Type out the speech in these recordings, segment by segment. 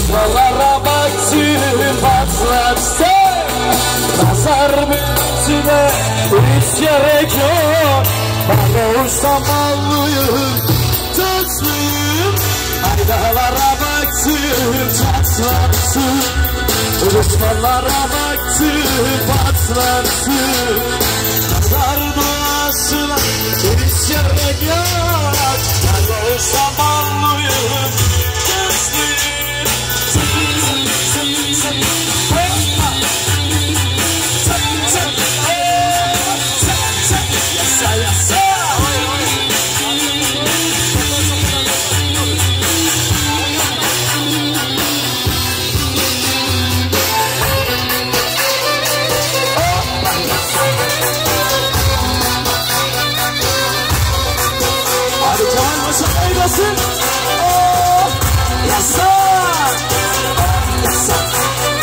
Düşmanlara baktım patlarsa nazar büyütüne hiç gerek yok. Ben olsam allıyım tatlıyım. Aydalara baktım çatlarsın. Düşmanlara baktım patlarsın. Nazar duasına hiç gerek yok. Ben olsam allıyım tatlıyım. Hadi Kemal Paşa oynasın. Yasa. Yasa.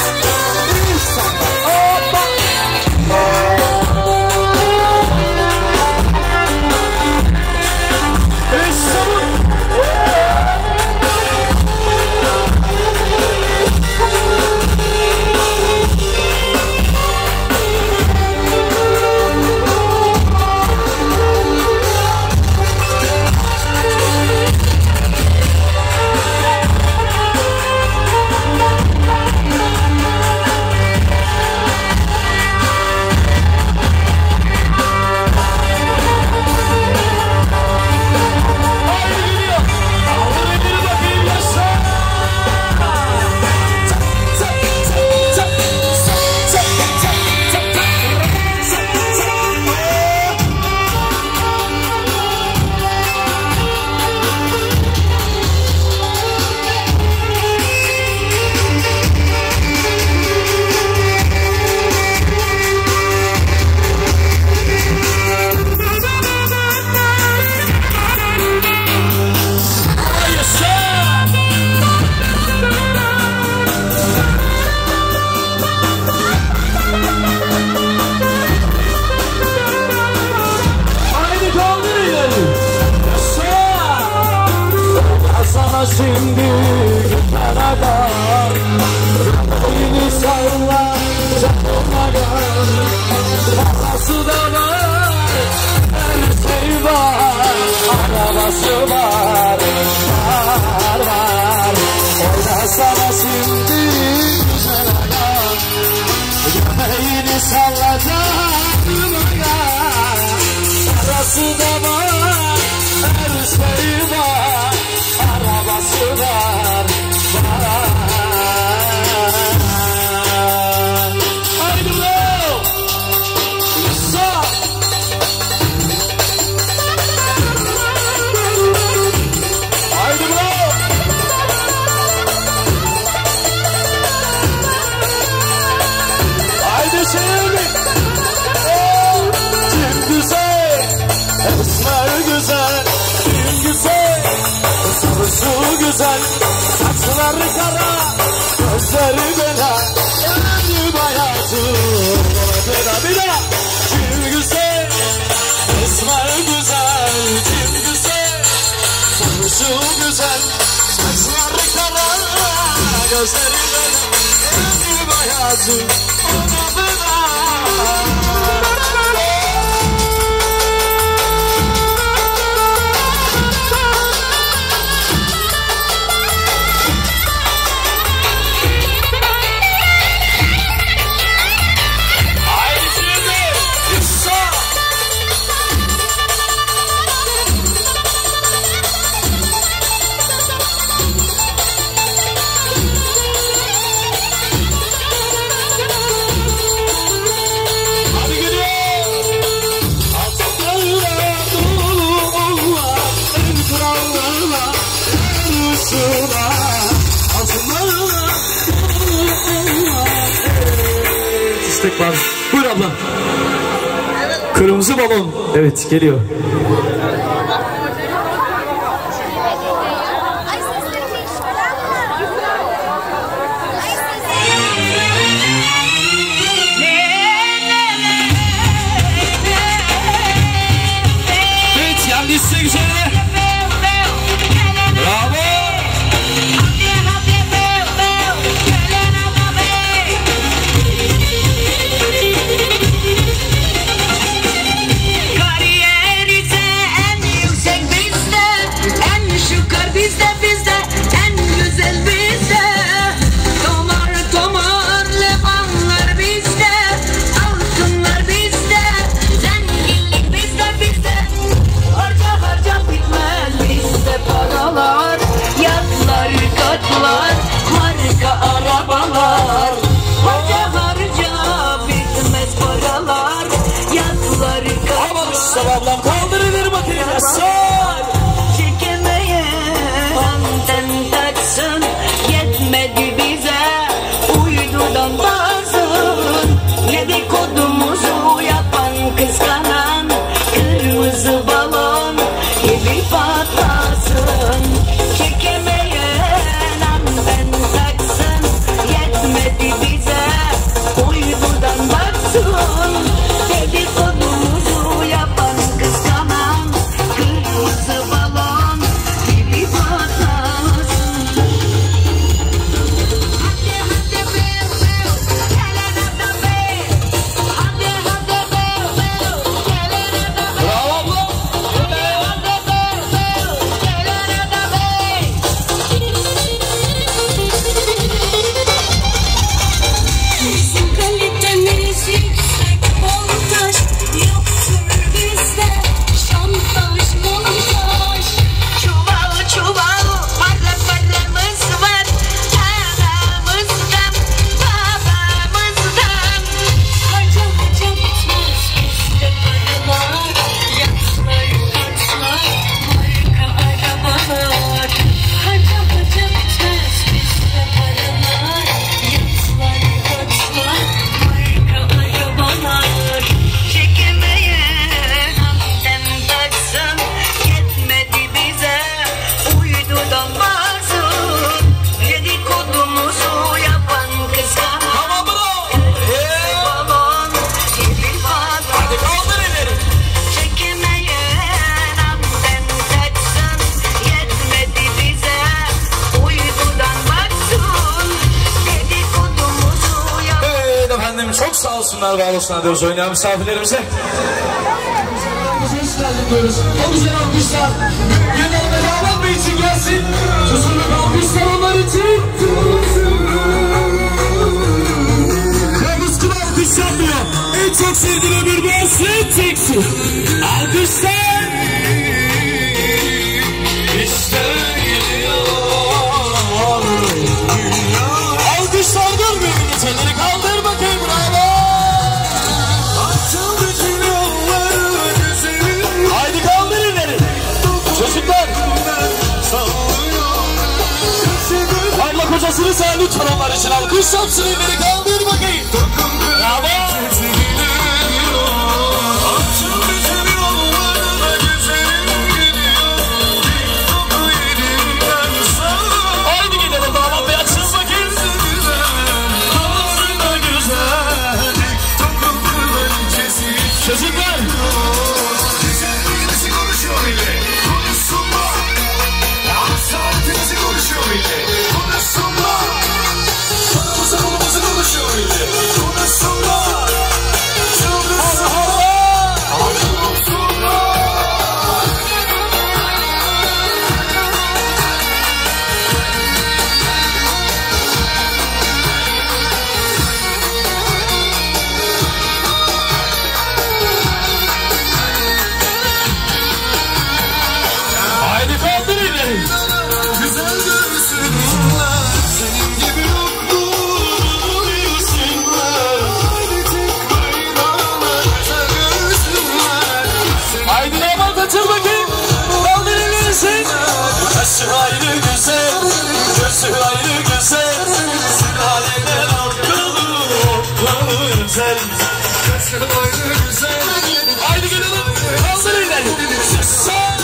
Şimdi gitmeden yeni salla canlamadan parası da var, her şey var, arabası var, var. Oynasana şimdi güzel adam, göbeğini salla canlamadan parası da var, her şey var. Arabası var, var. Haydi bro! Yasa! Haydi bro! Haydi şimdi! Kim güzel, esmer güzel, kim güzel. Sarısı güzel, saçları kara, gözleri bela, önü bayatı, bir daha. Kim güzel, esmer güzel, kim güzel, sarısı güzel, saçları kara, gözleri bela, önü bayatı, bir daha. İstek var. Buyur abla. Kırmızı balon. Evet geliyor. Evet yanlış sevgileri. Bravo. Mustafa ablam kaldır elleri bakayım. Çekemeye anten taksın, yetmedi bize uydudan bazın. Dedikodumuzu yapan kıskanan kırmızı balon gibi patlasın. Çekemeye anten taksın, yetmedi bize uydudan baksın. Dedikodumuzu yapan kıskanan kırmızı balon gibi patlasın. Hadi hadi bev bev, gelene de bev. Hadi hadi bev bev, gelene de bev. Bravo ablam. Hadi hadi bev bev, gelene de bev. Bizim kalitemiz yüksek voltaj, yoktur bizde şantaj montaj. Çuval çuval paralarımız var, paramızdan babamızdan. Harca harca bitmez bizde paralar, yatlar kaçlar marka arabalar. Harca harca bitmez bizde paralar, yatlar kaçlar marka arabalar. Çekemeye anten taksın, yetmedi bize uydudan bazın. Dedikodumuzu yapan kıskanan Tamam bro. balon gibi Hadi patlar. kaldır elleri. Çekemeye anten taksın, yetmedi bize uydudan baksın. Dedikodumuzu yapan Evet efendim çok sağ olsunlar, var olsunlar diyoruz oynayan misafirlerimize. Hoş geldin diyoruz. O güzel alkışlar. Yanlarına damat bey için gelsin. Susurluk alkışlar onlar için. Kılavuz kılav alkış yapmıyor. En çok sevdiğim bir bensin teksi. Alkışlar. İşte geliyor. Alkışlar durmuyor. Elleri kaldır bakayım, bravo. Haydi kaldır elleri. Çocuklar. Abla kocasını sen lütfen onlar için alkış yapsın, elleri kaldır bakayım. Bravo. Haydi gidelim damat bey, açın bakayım. Çocuklar. Haydi kaldır elleri. Güzel görsünler, senin gibi yoktur bilsinler. Haydi tek bayrağı güzel görsünler. Haydi damat açıl bakayım, kaldır elleri sen. Kaşı ayrı güzel, gözü ayrı güzel. Sülalinden akıllı güzel. Kaşı ayrı güzel. Haydi gidelim, kaldır elleri. Sen.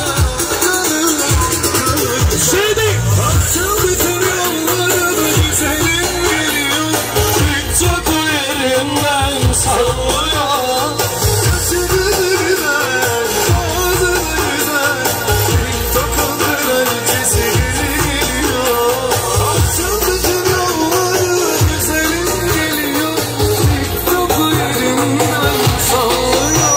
Şimdi açıl bütün yollarını, güzelim geliyor. TikTok yerinden sallıyor. Gözünü güzel, ağzını güzel. TikTok'un kraliçesi geliyor. Açıl bütün yollarını, güzelim geliyor. TikTok yerinden sallıyor.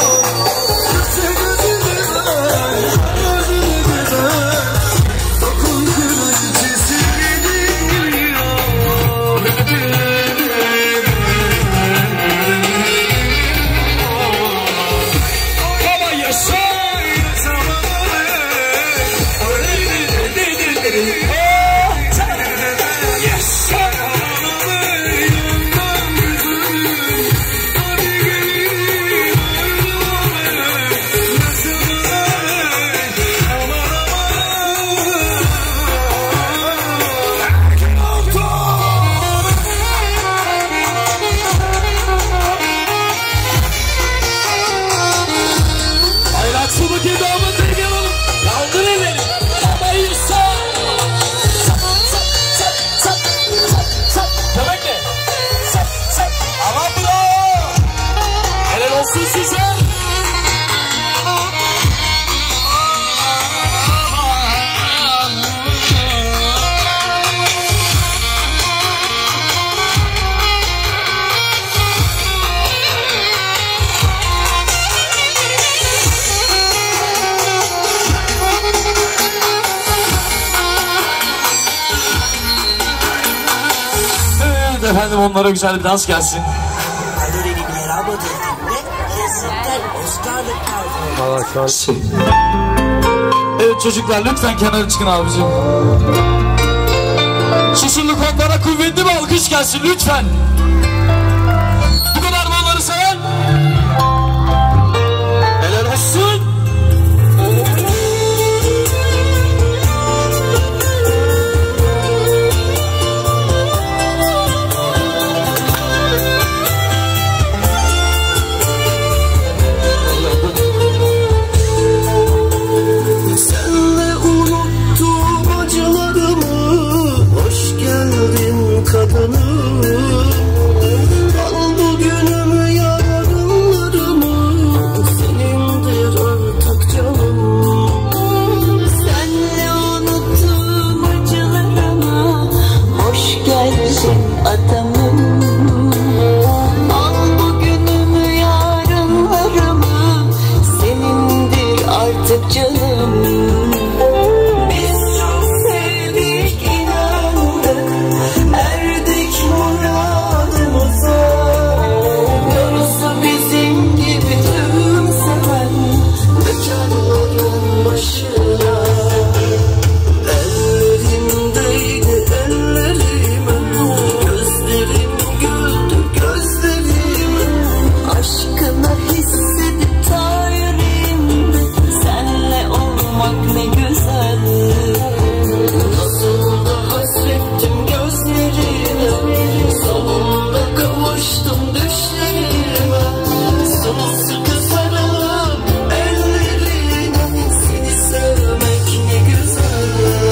efendim, onlara güzel bir dans gelsin. Evet çocuklar, lütfen kenara çıkın abicim. Susurluk onlara kuvvetli bir alkış gelsin lütfen. Bu kadar mı onları seven? Helal olsun. Senle unuttum acılarımı, hoş geldin kadınım. Al bugünümü yarınlarımı, senindir artık canım. Senle unuttum acılarımı, hoş geldin adamım. Al bugünümü yarınlarımı, senindir artık canım. Biz çok sevdik, inandık, erdik muradımıza. Yarısı bizim gibi tüm seven bekarların başına. Ellerimdeydi ellerime, gözlerim güldü gözlerime. Aşkını hissedip ta yüreğimde, senle olmak ne güzel. Nasıl da hasrettim gözlerine, sonunda kavuştum düşlerime. Sımsıkı sarılıp ellerine, seni sevmek ne güzel.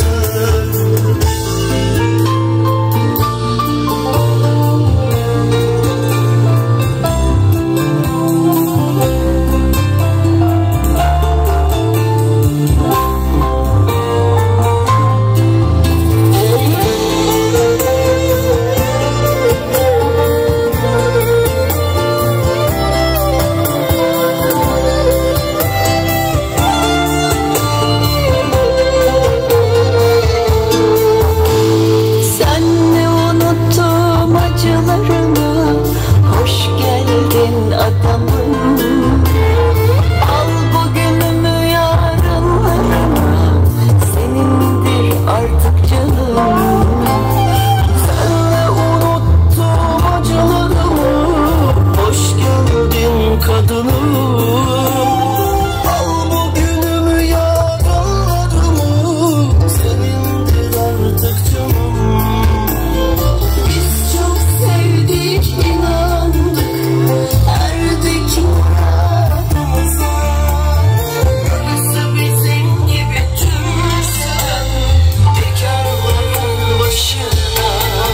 Senle unuttum acılarımı, hoş geldin adamım. Al bugünümü yarınlarımı, senindir artık canım. Senle unuttum acılarımı, hoş geldin kadınım. Al bugünümü yarınlarımı, senindir artık canım. Biz çok sevdik, inandık, erdik muradımıza. Yarısı bizim gibi tüm seven bekarların başına.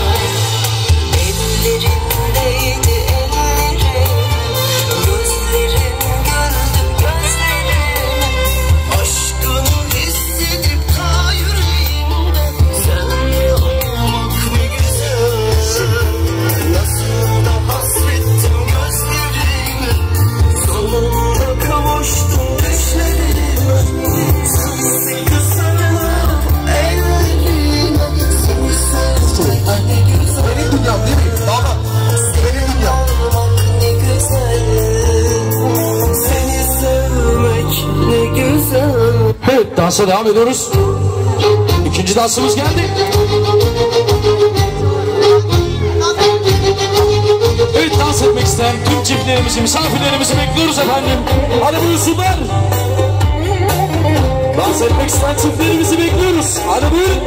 Ellerindeydi ellerim, gözlerim güldü gözlerime. Aşkını hissedip ta yüreğimde, senle olmak ne güzel. Nasıl da hasrettim gözlerime, sonunda kavuştum düşlerime. Sımsıkı sarılıp ellerime, seni sevmek ne güzel. Benim dünyam değil mi? Baba, benim dünyam. Olmak ne güzel. Seni sevmek ne güzel. Evet, dansa devam ediyoruz. İkinci dansımız geldi. Evet, dans etmek isteyen tüm çiftlerimizi, misafirlerimizi bekliyoruz efendim. Hadi buyursunlar. Dans etmek isteyen çiftlerimizi bekliyoruz. Hadi buyurun.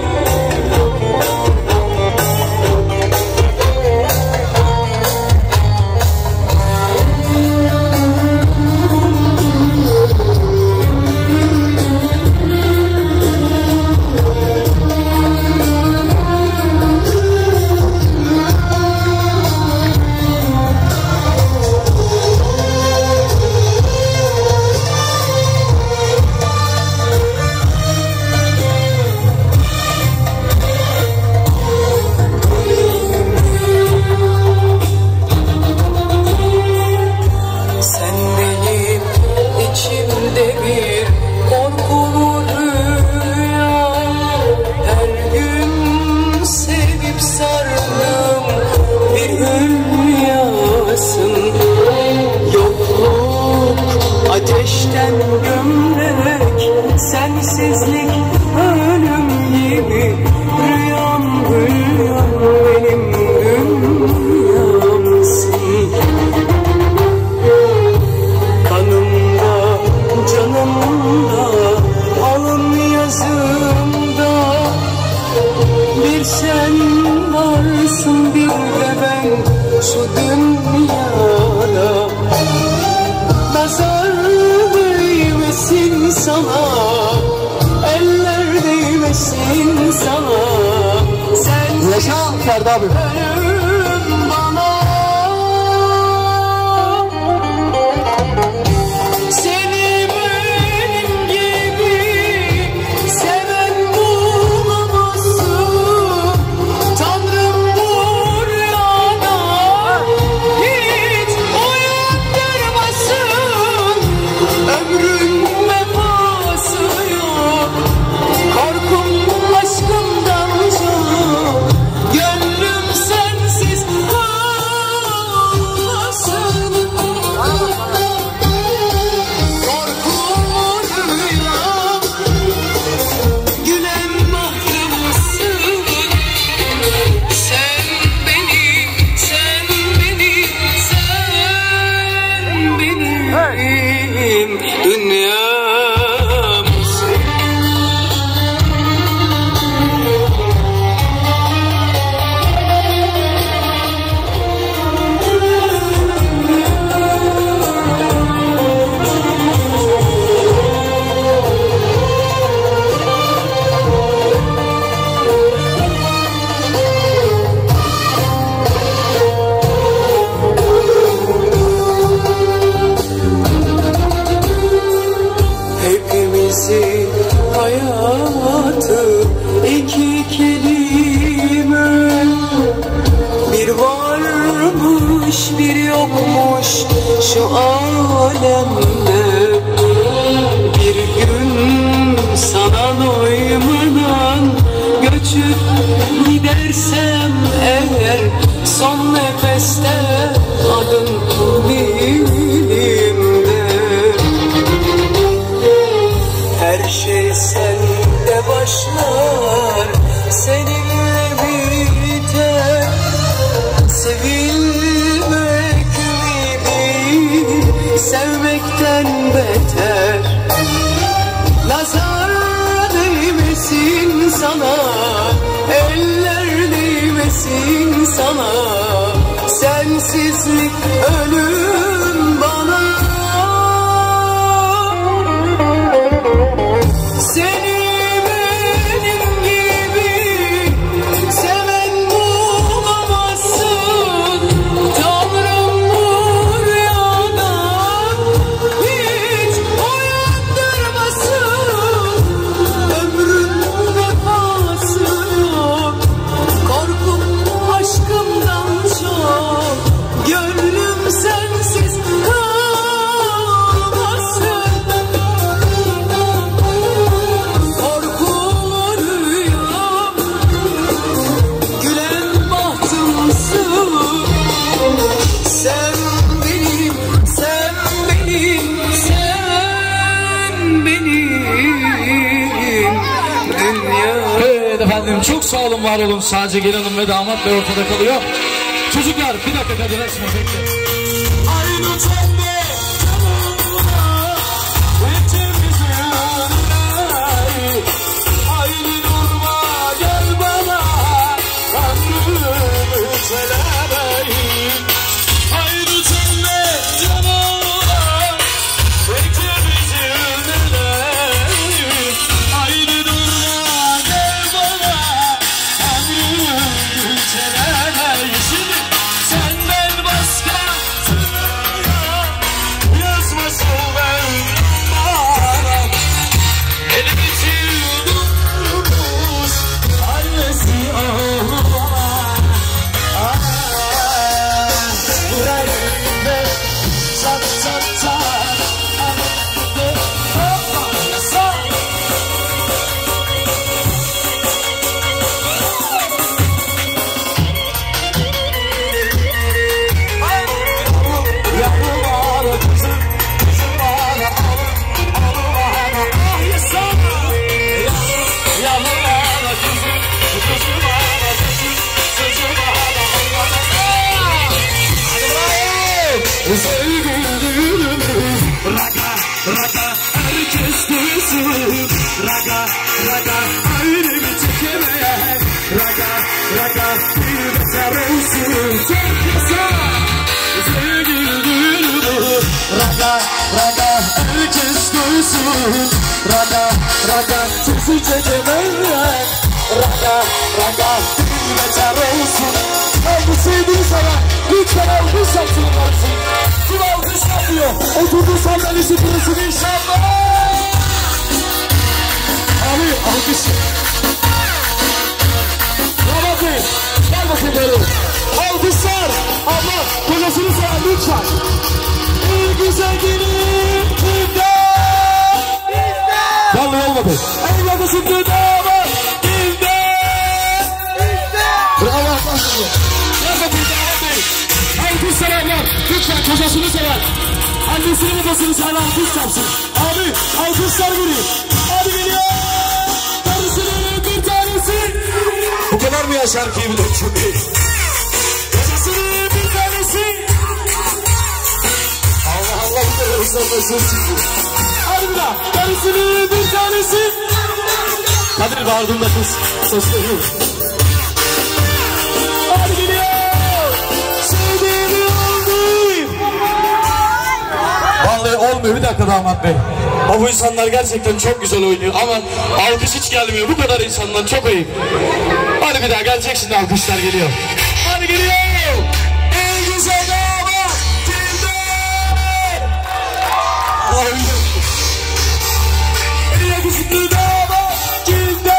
ateşten gömlek, sensizlik ölüm gibi. Rüyam rüyam benim dünyamsın. Kanımda, canımda, alın yazımda bir sen varsın, bir de ben şu dünyada. Nazar değmesin sana, eller değmesin sana. Sen Yaşa Ferdi abi. ölüm bana. Seni benim gibi seven bulamazsın. Tanrım bu rüyada hiç uyandırmasın. Ömrün vefası yok, korkum aşkımdan çok. Gönlüm sensiz kalmasın. Korkum rüyam, gülen mahkumsun. Sen beni, sen beni, sen benim dünyamsın. Hepimizin hayatı iki kelime. Bir varmış bir yokmuş şu alemde. Bir gün sana doymadan göçüp gidersem eğer, son nefeste adın dilimde. Her şey sende başlar, seninle biter. Sevilmek ümidi, sevmekten beter. Nazar değmesin sana, eller değmesin sana. Sensizlik ölüm bana. Seni benim gibi seven bulamazsın. Tanrım bu rüyada hiç uyandırmasın. Ömrün vefası yok, korkum aşkımdan çok. Gönlüm sensiz kalmasın. Korkum rüyam, gülen bahtımsın. Sen benim, sen benim, sen benim dünya. Evet efendim, çok sağ olun, var olun. Sadece gelin hanım ve damat bey ortada kalıyor. Çocuklar bir dakika hadi resme bekle. Aynı çembe yanımda, ikimizin önüne. Aynı durma gel bana, ömrümü çelemeyin. Aynı çembe yanımda, ikimizin önüne. Aynı durma gel bana, ömrümü çelemeyin. Senden başka Raga, raga, ayrımı çekemeyen. Raga, raga, bir beter olsun. Çok yasa, sevgili duyulur. Raga, raga, herkes duysun. Raga, raga, sesi çekemeyen. Raga, raga, bir beter olsun. Aldı sevdiğini sana, lütfen alkış yapsın varsın. Kim alkış yapmıyor? Oturduğu sandalyesi burası inşallah. Abi alkış. Bravo Bey. Gel bakayım böyle. Alkışlar. Abla kocasını sever lütfen. Bir güzel günün kimde? Bizde. Vallahi olmadı. Evladısın kimde var? Kimde? Bizde. Bravo arkadaşlar. Gel bakayım Bravo Bey. Alkışlar abla. Lütfen kocasını sever. Annesini babasını sever alkış yapsın. Abi alkışlar geliyor. Hadi geliyor. Bu kadar mı ya şarkıyı bile çok iyi. Kocasının bir tanesi. Allah Allah bu kadar ısrarla söz çıktı. Hadi bir daha. Karısının bir tanesi. Kadir bağırdığında kız sesleniyor. Hadi geliyor. Sevdiğimi oldu. Vallahi olmuyor bir dakika damat bey. Bu insanlar gerçekten çok güzel oynuyor ama alkış hiç gelmiyor. Bu kadar insanlar çok ayıp. Hadi bir daha gelecek şimdi alkışlar geliyor. Hadi geliyor. En güzel damat kimde? En yakışıklı damat kimde?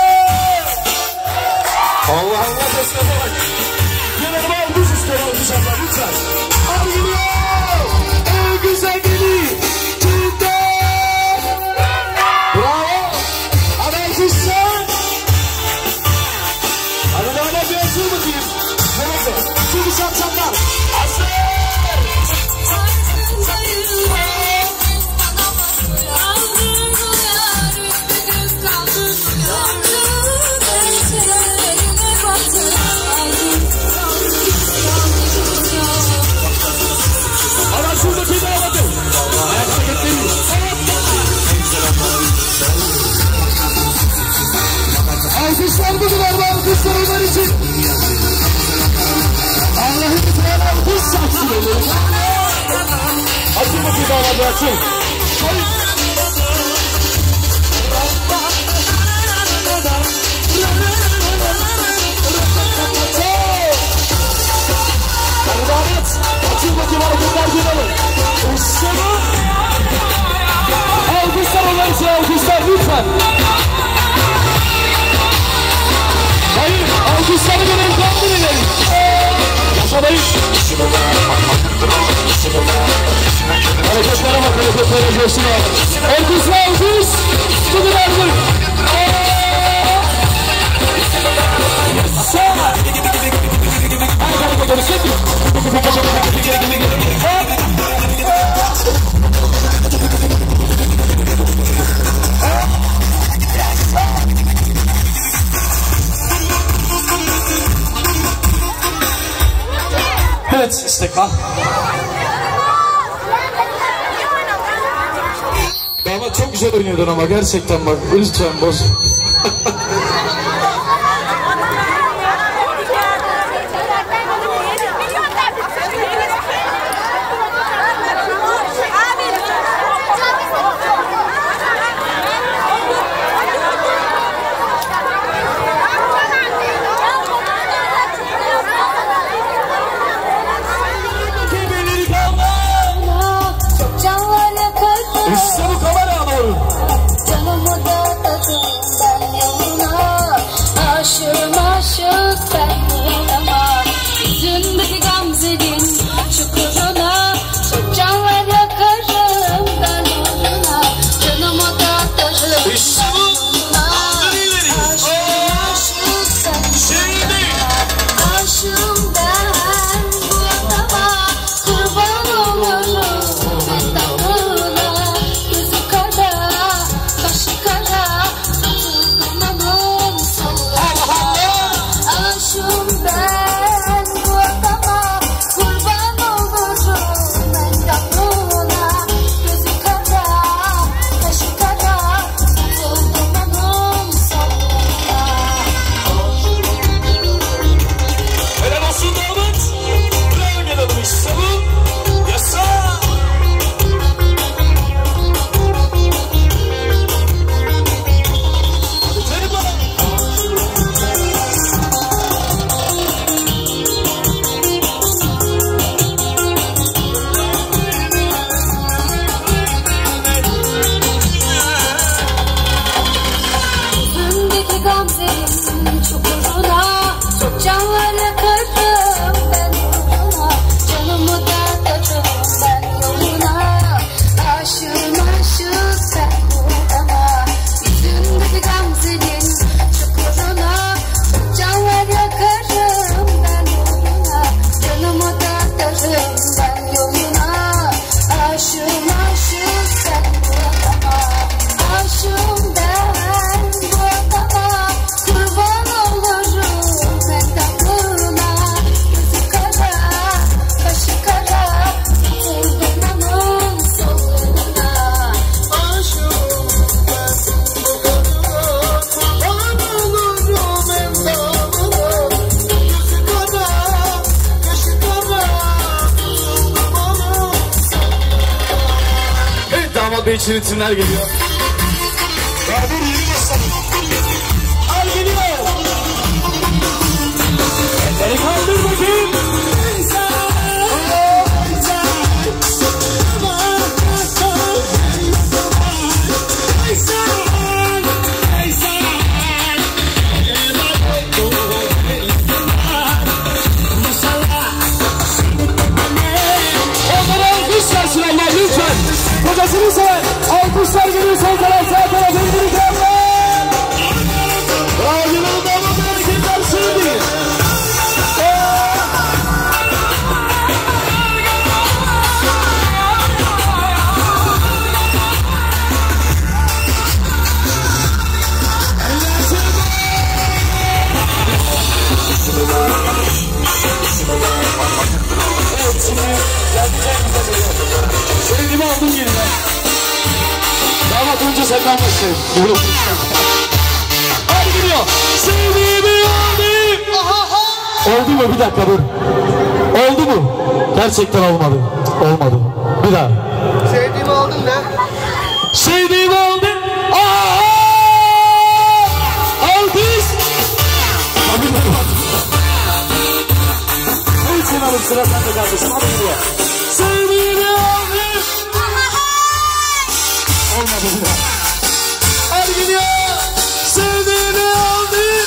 Allah Allah sesine bak. Yanıma alkış ister alkışlar lütfen. Hadi geliyor. En güzel geliyor. Şapşaklar. Hazır. Ana şuradaki de alamadım. Ayak hareketleri. Alkışlar budular mı? Alkışlar onlar için. Allah'ın lütfen alkış saksın olur. Açın bakayım damadı açın. Hadi damat. Açın bakayım hareketler gidelim. İşte bu. Alkışlar onlar için alkışlar lütfen. Hayır alkışları görelim kaldırın. Yaşadayım. Hareketlere bak, hareketlere görsün abi. Alkışla alkış. Budur artık. Sonra. Evet, istekler. Damat çok güzel oynuyordun ama gerçekten bak, lütfen boz. İşte bu kamera alalım. Canımı da tatın ben yoluna. manzilin çukuruna. Canlar yakarım ben uğruna, canımı da atarım ben yoluna. Aşığım aşık sen bu adama, aşığım ben bu adama. Kurban olurum endamına, gözü kara, başı kara, vurdum onun soluna. Aşığım ben bu kadına, kurban olurum endamına. Gözü kara, başı kara, vurdum onun. Evet, damat bey için ritimler geliyor. Abi yeni başladı. Al geliyor. Elleri kaldır bakayım. Onlara alkış versin Allah lütfen. Kocasını seven alkışlar geliyor sol taraf sağ taraf elini kaldır. Bravo yılın damat hareketler şimdi. Sevdiğimi aldım yeniden. Damat önce senden başlayayım. Hadi gidiyor. Sevdiğimi aldım. Oldu mu? Bir dakika dur. Oldu mu? Gerçekten olmadı. Olmadı. Bir daha. Sevdiğimi aldın ne? Sevdiğimi aldım. Alkış. Evet sen alıp sıra sende kardeşim. Hadi gidiyor. Sevdiğimi aldım. Olmadı bir daha. Hadi gidiyor. Sevdiğimi aldım.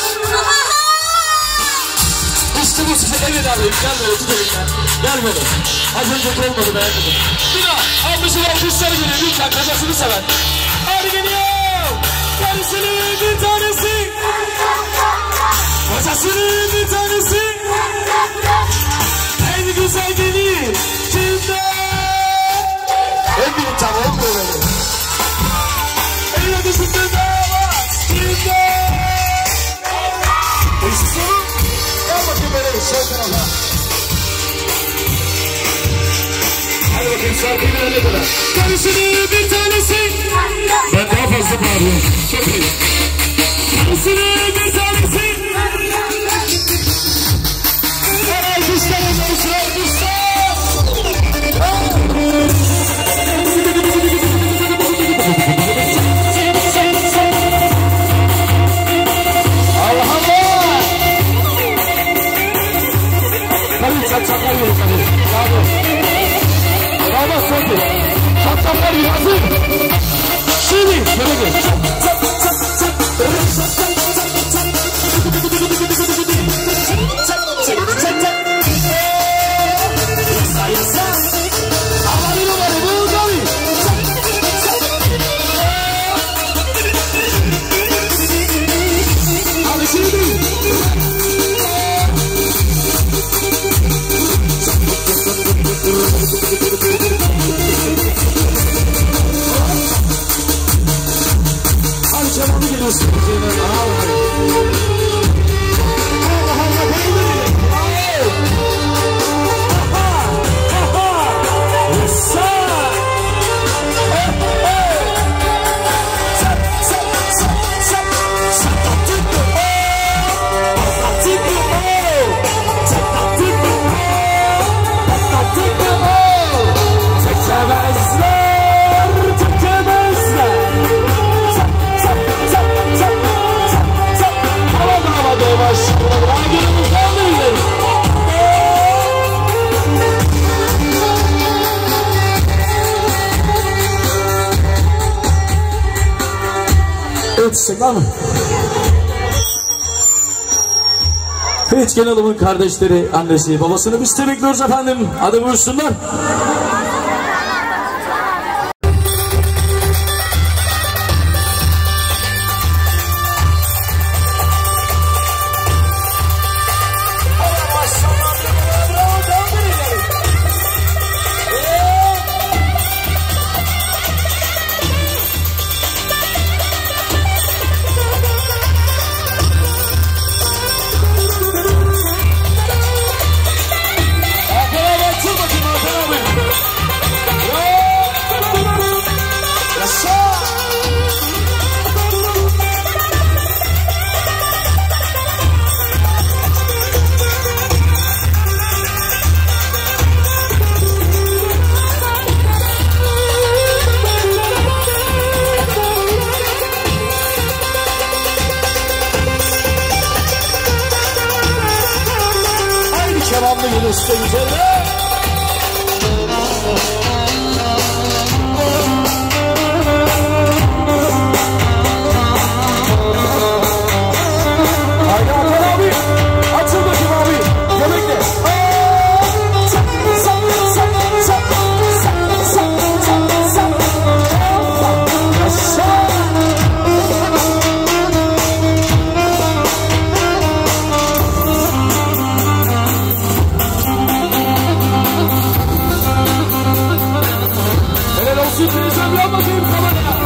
İşte bu size evet alayım. Gel böyle tut elimden. Gel böyle. Az önceki olmadı beğenmedim. Bir daha. Almışım alkışları geliyor. Lütfen kocasını seven. Hadi gidiyor. Karısının bir tanesi. Kocasının bir tanesi. En güzel gelin. Kimde? En büyük tam olmuyor böyle. En yakışıklı damat. Kimde? Eşit gel bakayım böyle sol tarafa. Hadi bakayım şarkıyı verene kadar. Karısının bir tanesi. Ben daha fazla bağırıyorum. Çok iyi. Karısının bir tanesi. Alkışlar olsun, alkışlar. Allah Allah. Tabii çatçaklar yiyor tabii. Bravo. Bravo Sofi. Çatçaklar yiyor. Hazır. Şimdi. Böyle gel. Çat çat çat çat. Yetişecek var mı? Evet, Genel Hanım'ın kardeşleri, annesi, babasını biz de bekliyoruz efendim. Hadi buyursunlar. yine size güzeller. Haydi Hakan abi. Açıl bakayım abi. Göbekle. Helal olsun Teyzem, yan bakayım kameraya.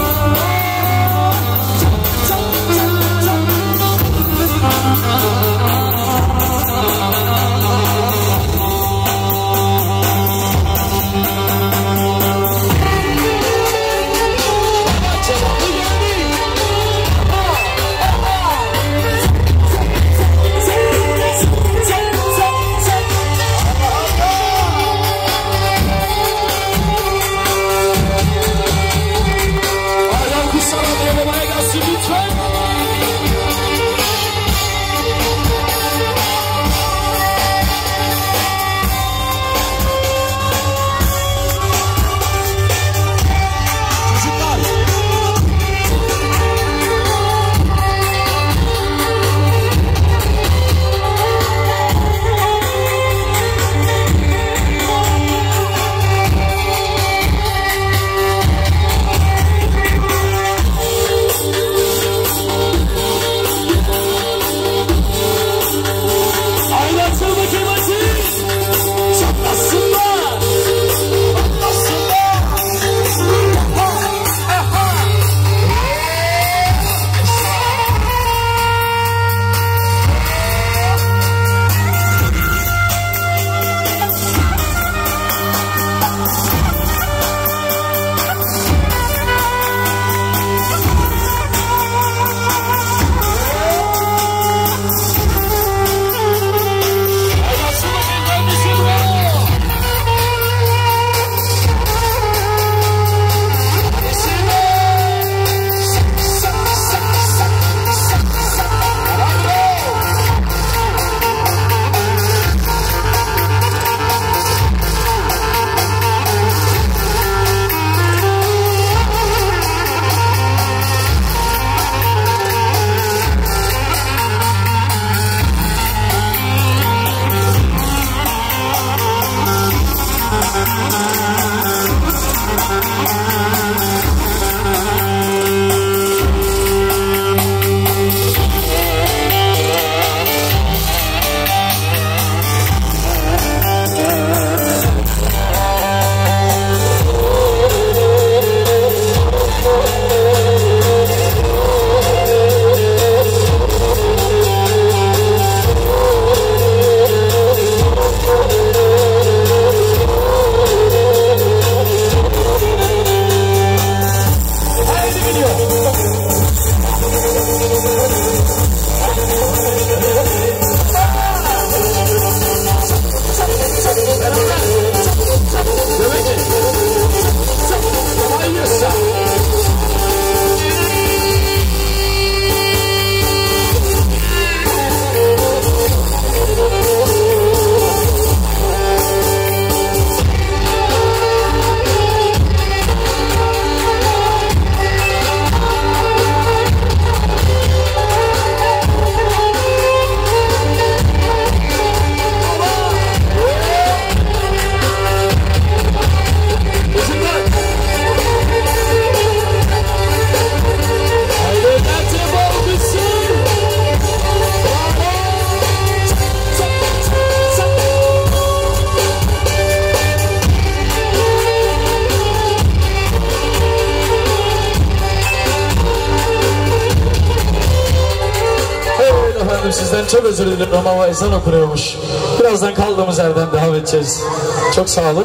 Sizden çok özür dilerim ama ezan okunuyormuş. Birazdan kaldığımız yerden devam edeceğiz. Çok sağ olun.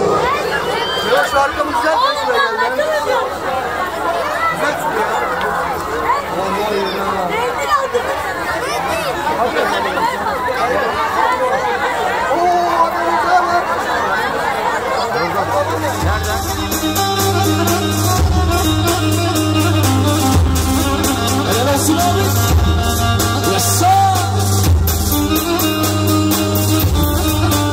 Şu arkamız güzel mi? Şuraya geldi. Helal olsun abi. Yes sir.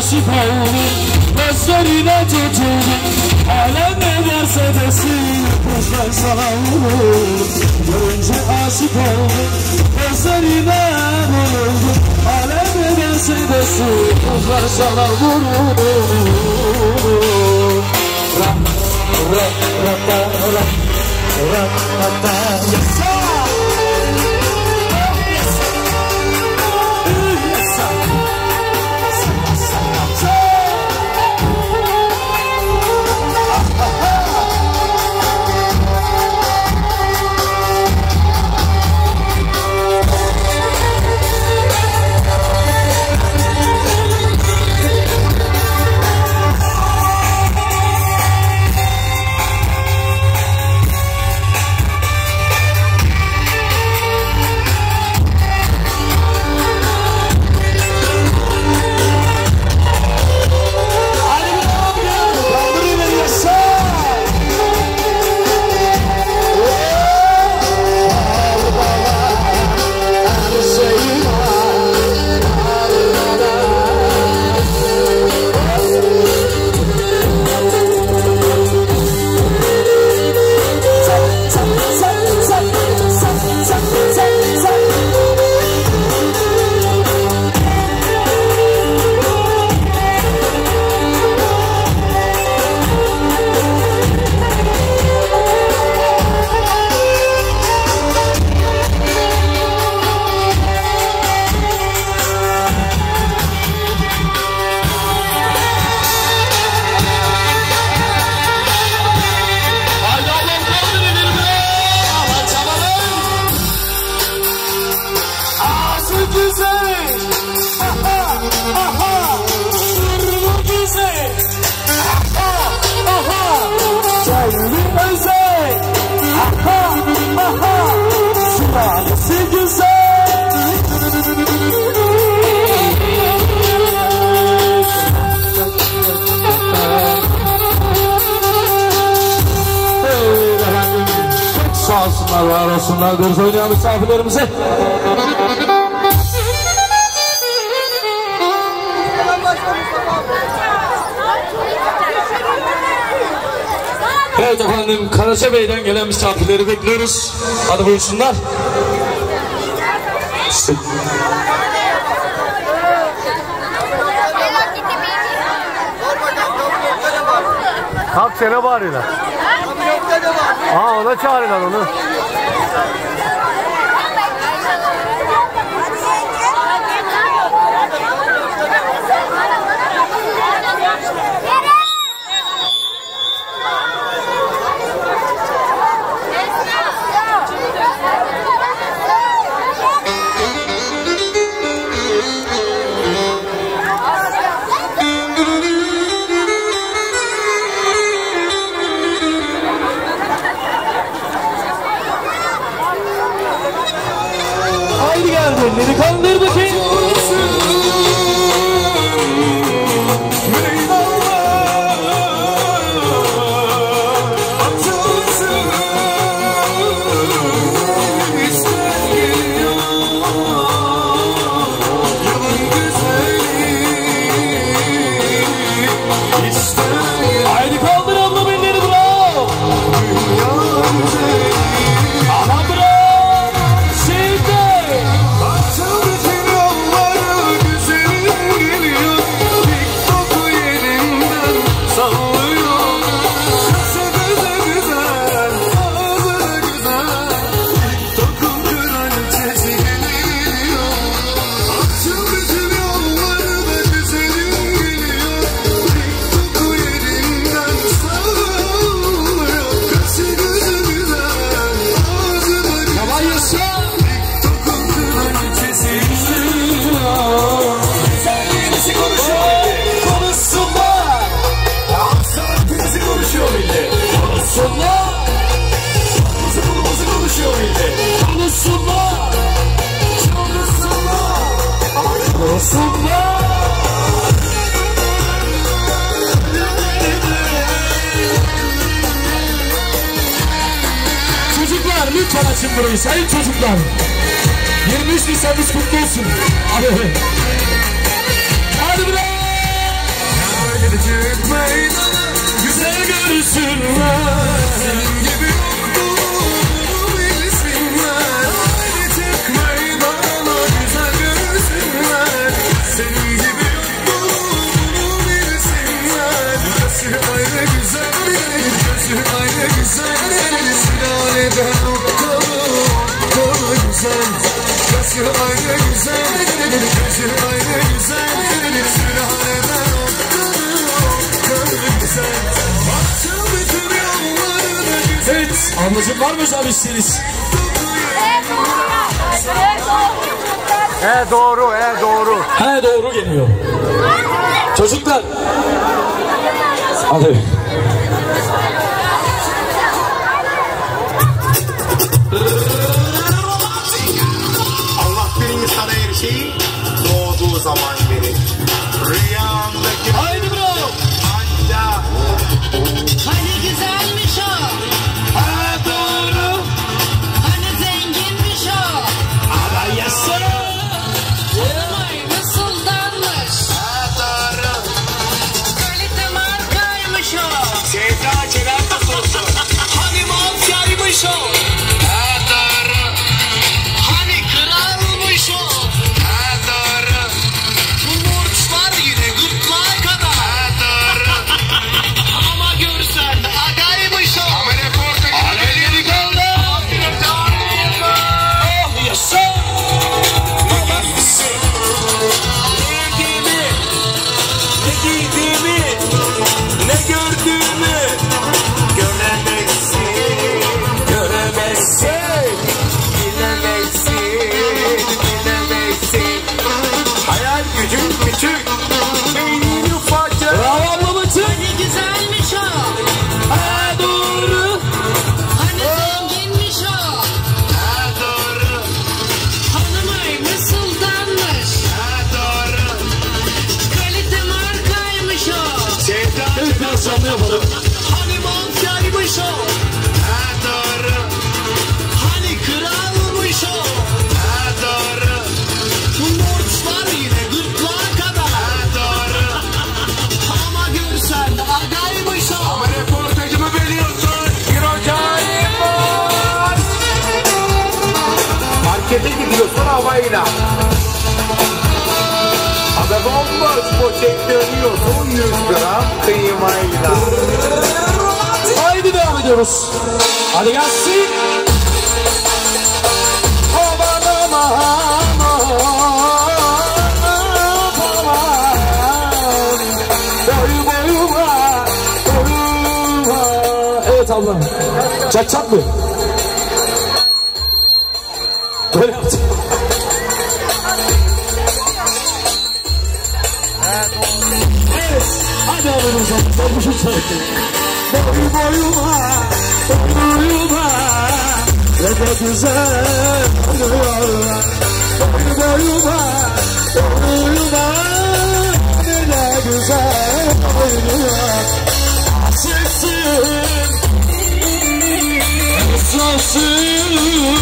aşık oldum, gözlerine tutuldum. Alem ne derse desin, boşver sana vururum. Görünce aşık oldum, gözlerine vuruldum. Alem ne derse desin, boşver sana vururum. Rak, rak, rak, rak, rak, rak, rak, yes sir. Sağ olsunlar, var olsunlar diyoruz oynayan misafirlerimize. Evet efendim, Karaca Bey'den gelen misafirleri bekliyoruz. Hadi buyursunlar. Kalk sene bağırıyorlar. Aa, ona çağırıyorlar onu. Haydi geldi, elleri kaldır bakayım. Haydi kaldır abla elleri, bravo. Aha bravo. Şimdi. Çocuklar lütfen açın burayı sayın çocuklar. 23 Nisan'ımız kutlu olsun. Hadi. Hadi bre. üzülmez. Senin gibi yokluğunu bilsinler. Haydi çık meydana güzel görsünler. Senin gibi yokluğunu bilsinler. Gözü ayrı güzel, gözü ayrı güzel. Sülaleden okkalı güzel. Gözü ayrı güzel, gözü ayrı güzel. Sülaleden okkalı güzel. Baktım bütün yollarına güzel. Evet, ablacığım var mı özel isteğiniz? Doğru, doğru. He doğru geliyor. Çocuklar. Hadi. Allah bir insana her şeyi doğduğu zaman verir. Rüyamdaki Haydi bro. anca Hani güzelmiş o, Ha doğru. hani zenginmiş o, Ama yasana. hanım nasıldanmış, doğru. kalite markaymış o, Sevda Celal nasılsın? Hani mafyaymış o. Doğru. hani kralmış o, Doğru. murç var yine gırtlağa kadar, Doğru. ama görsen agaymış o. Ama reportajı belirli kaldı. Oh yasa. Ne giydiğimi, ne gördüğümü Göremezsin, göremezsin, bilemezsin. Hayal gücün küçük, beynin ufacık. Bravo ablacığım. Hani güzelmiş o, Ha doğru. hani zenginmiş o, Doğru. hanım nasıldanmış, Doğru. kalite markaymış o, Sevda Evet biraz canlı yapalım. hani mafyaymış o, doğru. hani kralmış o, Doğru. murç var yine gırtlağa kadar, Doğru. ama görsen agaymış o. Ama reportajımı biliyorsun. Bir acayip var. Markete gidiyorsun havayla. Ada bomboş poşet dönüyorsun 100 gram kıymayla. Haydi devam ediyoruz. Hadi gelsin. Aman aman aman aman. Boyu boyuma boyuma. Evet ablam. Çak çak mı? Böyle yaptım. Evet. Hadi alalım o zaman. Ben bir şey söyleyeyim. Boyu boyuma, boyuma ne de güzel oluyorlar. Boyu boyuma, boyuma ne de güzel oluyor. Çıksın, ıslansın,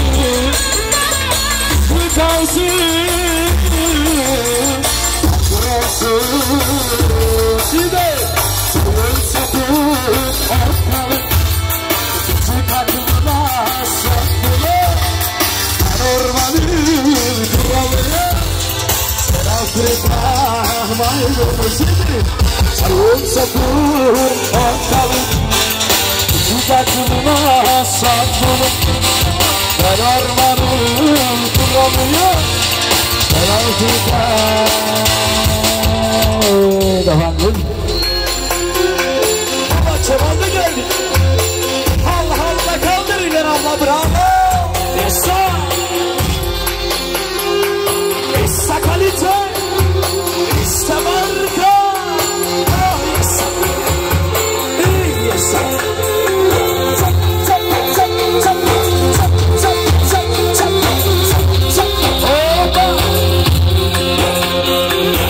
mı kalsın, bıraksın. Şimdi Çabalda geldik. Allah Allah kaldır ileri abla bravo. Esa. Esa kalite. Esa marka. Oh esa. Esa. Zap zap zap zap zap zap zap zap zap. Opa.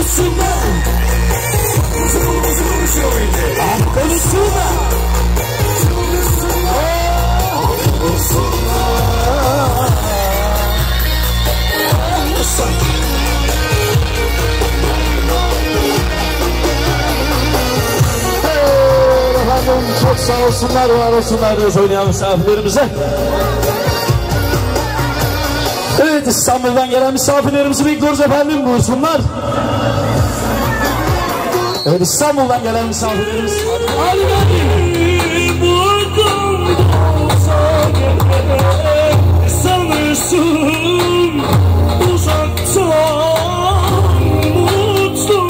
Konuşsunlar. Konuşsunlar. Efendim çok sağ olsunlar, var olsunlar diyoruz oynayan misafirlerimize. Evet, İstanbul'dan gelen misafirlerimizi bekliyoruz efendim, buyursunlar. Evet, İstanbul'dan gelen misafirlerimiz. Hadi sanırsın uzaktan mutlu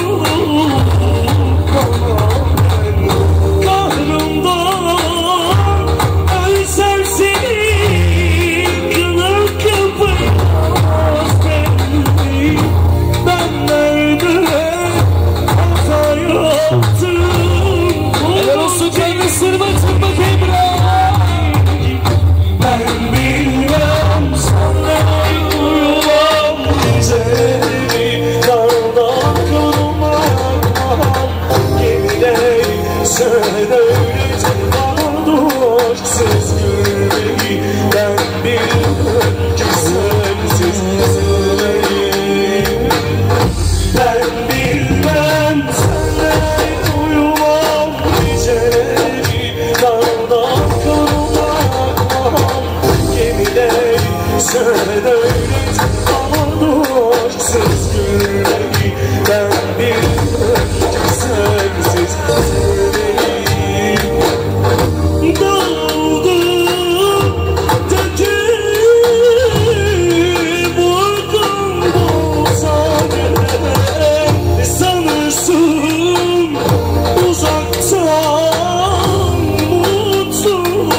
kahrımdan ölsem seni kınar kapatmaz beni. Ben nerede hata yaptım? Helal olsun kendi sırmatın bakayım biraz. Ben bilmem sana uyulam geceleri dardan kılmakmam gemide söyle öylece bana aşksız gülmeyi. Ben bilmem ki sensiz üzülmeyi. Ben bilmem sana uyulam geceleri dardan kılmakmam gemide söyle öylece bana aşksız gülmeyi. Ben bilmem ki sensiz üzülmeyi. Daldım döküp vurdum boza gerek. Sanırsın uzaktan mutlu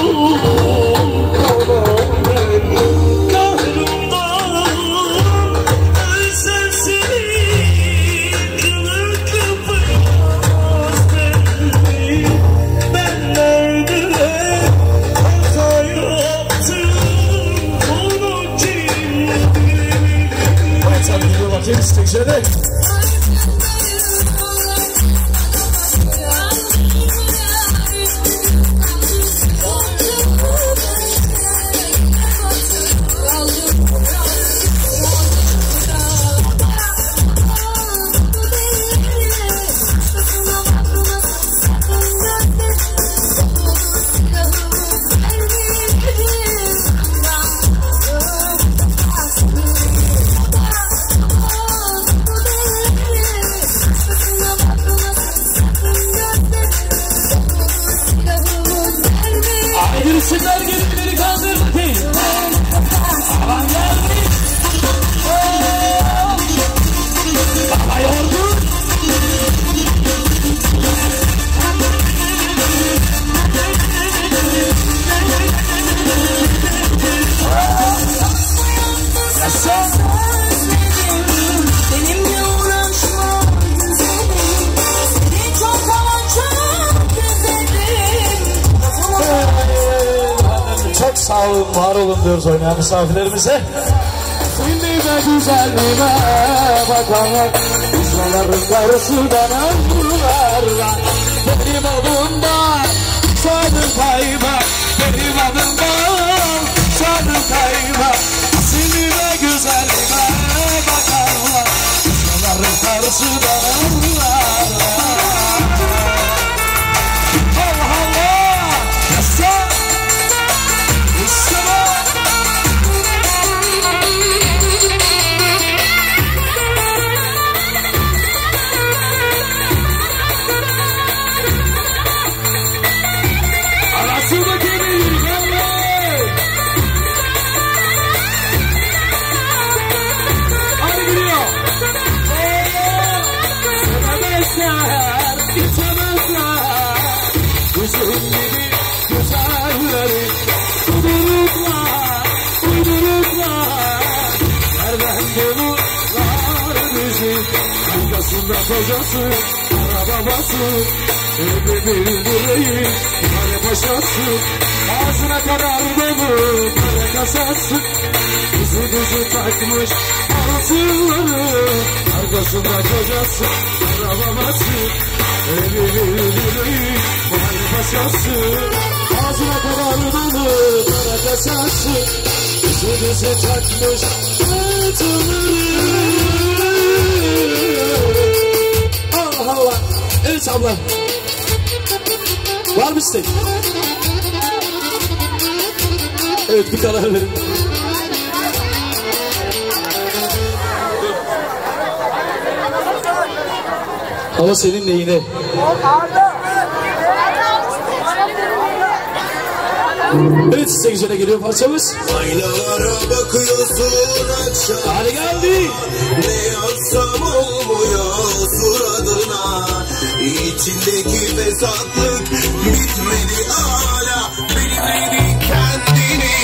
kahrımdan ölsem seni kılar kapatmaz beni. Ben nerede hata yaptım onu kim bilebilir? Evet, hadi gidiyor bakayım stekşede. Girsinler gelin kaldır bakayım. Aman geldi. Baba yordu. Benimle uğraşma güzelim. Seni çok ama çok güzelim. Çok sağ olun, var olun diyoruz oynayan misafirlerimize. Sinime güzelliğime bakanlar, uzmanların karşıdan vururlar. Benim adım var, sadım kayma. Benim adım var, sadım kayma. Sinime güzelliğime bakanlar, uzmanların karşıdan vururlar. Allah Allah, yaşa. Kocası, arababası, ömrümün direği, kare paşası, ağzına kadar dolu, kare kasası, kuzu takmış altınları, Odasında kocası, arababası, mahalle paşası, ağzına kadar dolu kara kasası, bize takmış Allah Allah. Evet abla, var mı istek? Evet, bir karar verin. Ama senin neyine? Evet, size güzele geliyor parçamız. Aynalara bakıyorsun akşam. Hadi geldi. Ne yapsam olmuyor suratına. İçindeki fesatlık bitmedi hala. Bilmedi kendini.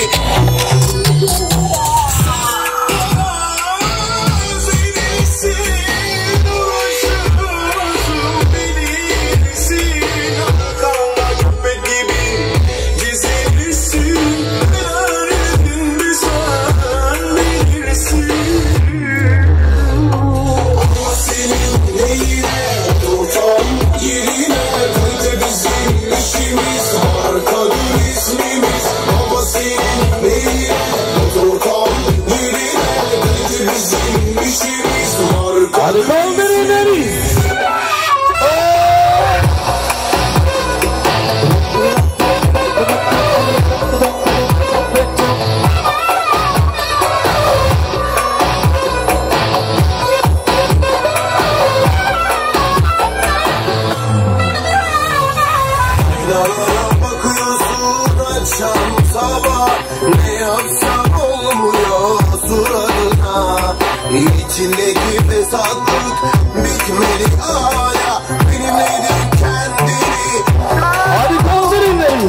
Hadi kaldırın ileri. Aynalara bakıyorsun akşam sabah. Ne yapsam olmuyor suratına. İçindeki fesatlık bitmedi hala. Bilmedin kendini. Hadi kaldırın ileri.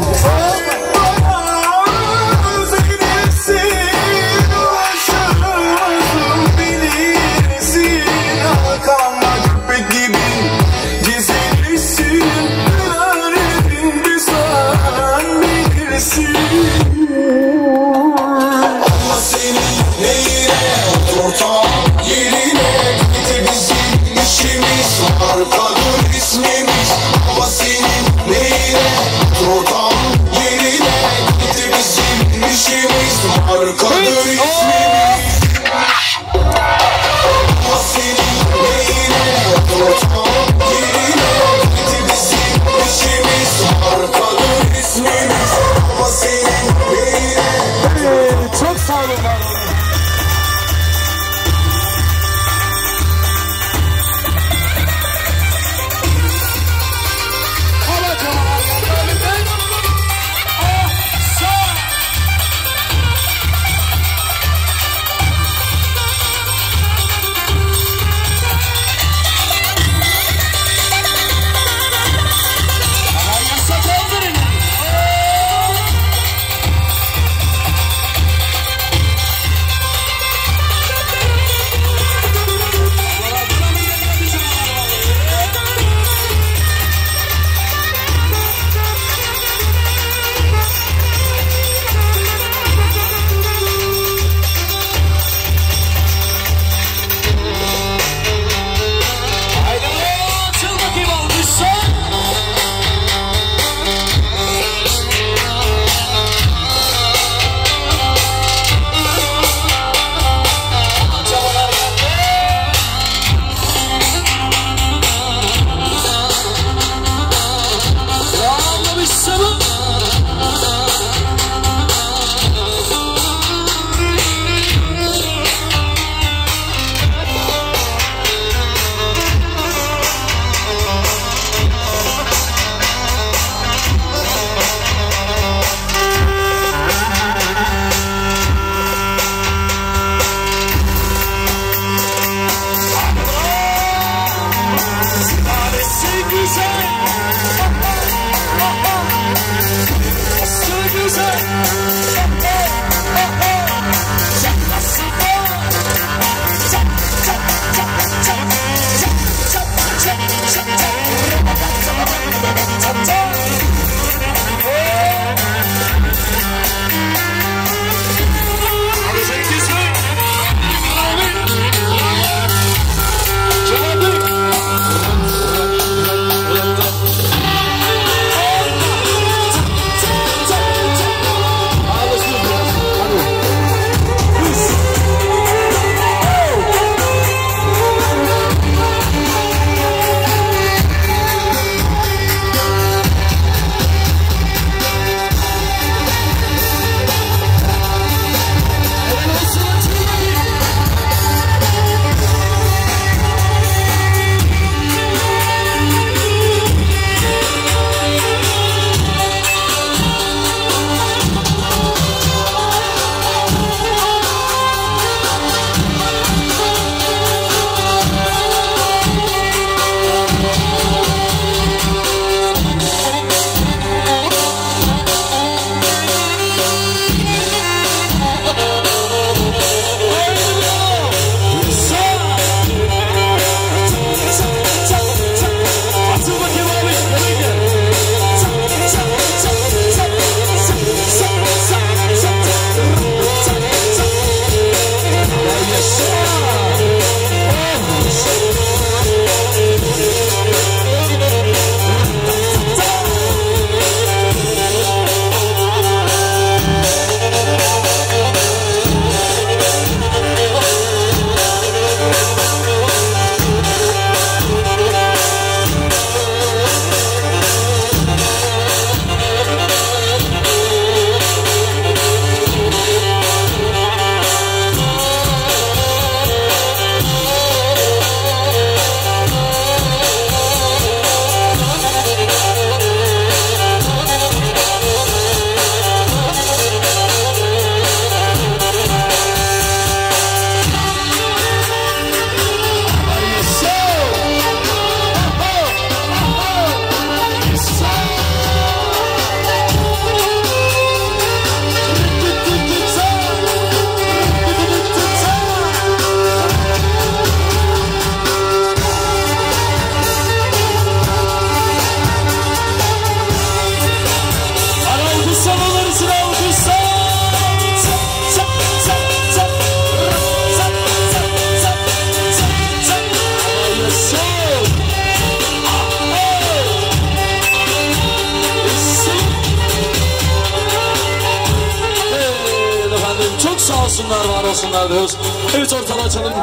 alıyoruz. Evet, ortalığı açalım.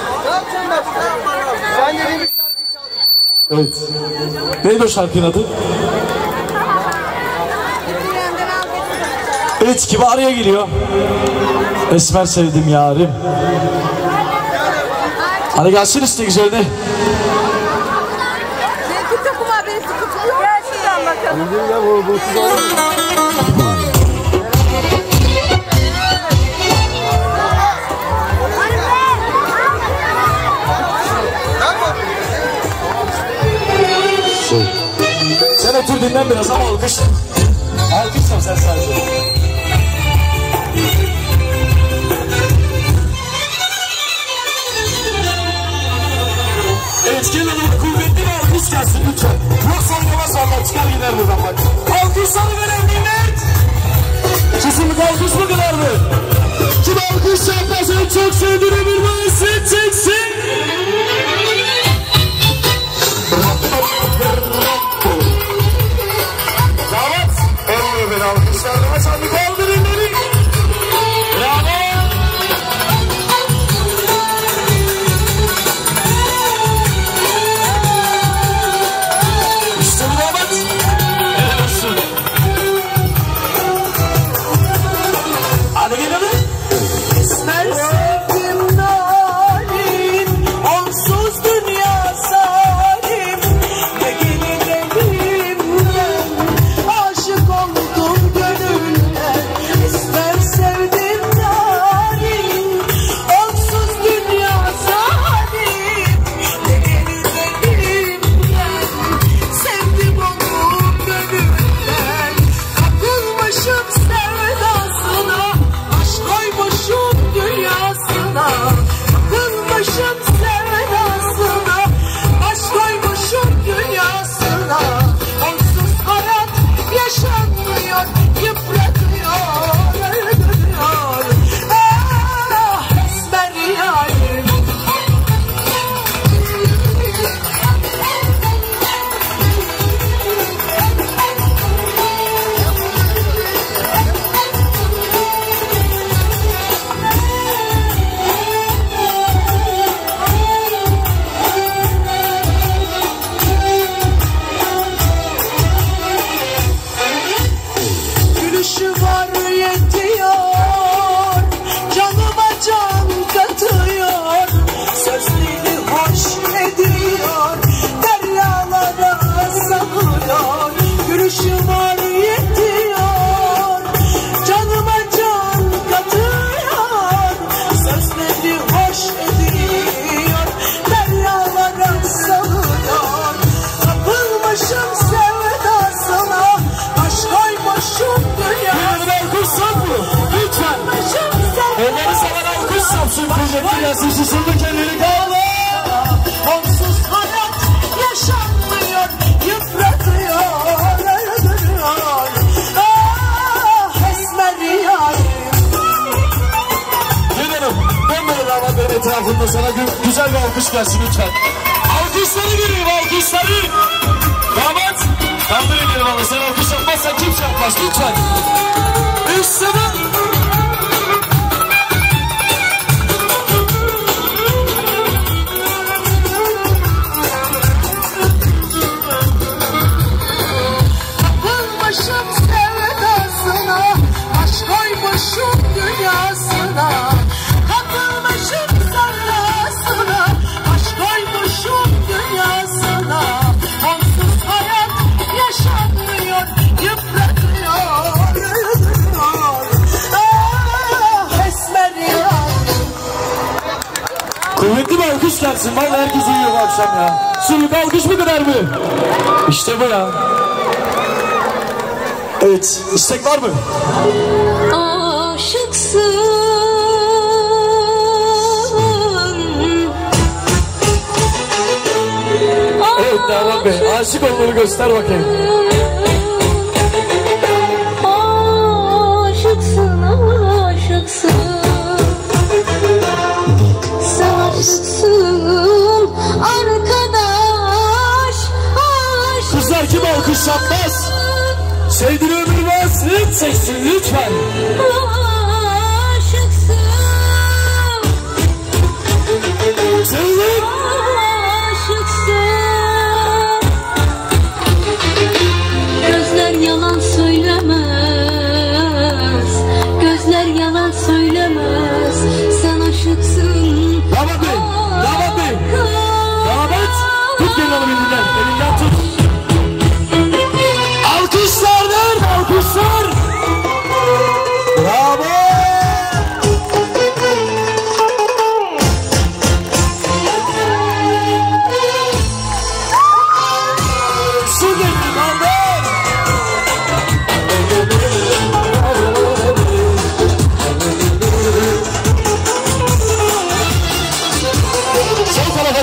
Ben dediğim bir Evet. Neydi o şarkının adı? Evet, Kibariye geliyor. Esmer sevdim yarim. Hadi gelsin işte güzelini. Gerçekten bakalım. Sen otur dinlen biraz ama alkış. Alkışla sen sadece. Evet, gelin kuvvetli bir alkış gelsin lütfen. Yoksa oynamaz vallahi, çıkar gider buradan bak. Alkışları veren millet. Kesinlikle alkış mı kadar mı? Kim alkış yapmaz en çok sevdiğini bilmesin, çeksin. Damat, olmuyor beni alkışlarına, sen bir kaldırın beni. Bravo. İşte bu damat. Helal olsun. Hadi gelelim. Esmer sevdim narin, onsuz dünya salim. Ne gelin elimden, aşık oldum gönülden. Esmer sevdim narin, onsuz dünya salim. Ne gelin elimden, sevdim onu gönülden. Kapılmışım sevdasına, aşk koymuşum dünyasına. Kapılmışım sevdasına, aşk koymuşum dünyasına. Onsuz hayat yaşanmıyor, yıpratıyor, öldürüyor. Ah esmer yarim. Gülüşü var yetiyor, canıma can katıyor. Sözleri hoş ediyor, deryalara salıyor. Gülüşü var yetiyor, canıma can katıyor. Sözleri hoş ediyor, deryalara salıyor. Kapılmışım sevdasına, aşk koymuşum dünyasına. Bir alkış sap mı? Lütfen. Onları sana alkış sapsın. Kuvvetli gelsin, susurlu kendini kalma. Onsuz hayat yaşanmıyor, yıpratıyor, öldürüyor. Ah esmer yarim. Gelirim. Ben böyle damatların etrafında sana güzel bir alkış gelsin lütfen. Alkışları göreyim, alkışları. Damat. Kaldırın geri bana. Sen alkış yapmazsan kimse yapmaz lütfen. İşte bu. Kapılmışım sevdasına, aşk koymuşum dünyasına. Kapılmışım sevdasına, aşk koymuşum dünyasına. Onsuz hayat yaşanmıyor, yıpratıyor, öldürüyor. Ah esmer yarim. Kuvvetli bir alkış gelsin. Vallahi herkes uyuyor bu akşam ya. Sürük alkış mı kadar mı? İşte bu ya. Evet. İstek var mı? Aşıksın. Evet Damat Bey. Aşık olduğunu göster bakayım. Aşıksın, aşıksın. Sen aşıksın arkadaş, aşıksın. Kızlar kim alkış yapmaz? Sevdiğini ömürmez. Hiç seçsin lütfen. Aşıksın.